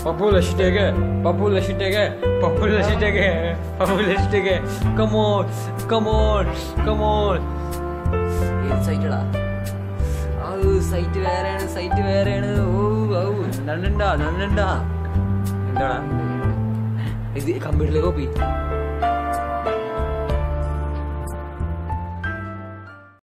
Papu, let's take it. Papu, let's take it. Papu, let's take it. Papu, let's take it. Come on, come on, come on. Excited ah? Oh, sight വേറെയാണ്. ഓ നന്നുണ്ടാ. എന്താടാ ഇത് കമ്പ്യൂട്ടറിലേക്ക് copy